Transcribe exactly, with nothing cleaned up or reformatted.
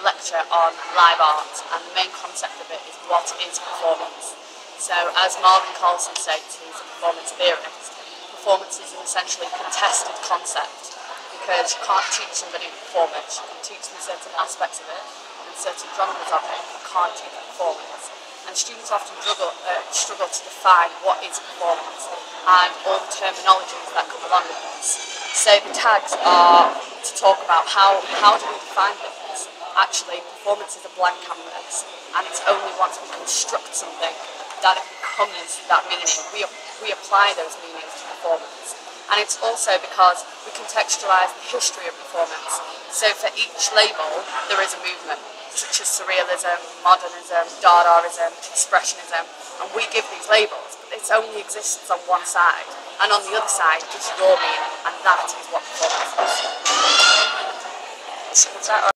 lecture on live art, and the main concept of it is what is performance. So, as Marvin Carlson states, who's a performance theorist, performance is an essentially contested concept, because you can't teach somebody performance. You can teach them certain aspects of it and certain genres of it, you can't teach performance. And students often struggle, uh, struggle to define what is performance and all the terminologies that come along with this. So the tags are to talk about how, how do we define things. Actually, performance is a blank canvas, and it's only once we construct something that it becomes that meaning. We, we apply those meanings to performance. And it's also because we contextualise the history of performance. So for each label, there is a movement, such as surrealism, modernism, Dadaism, expressionism, and we give these labels, but it only exists on one side, and on the other side is your meaning, and that is what performance is. Is that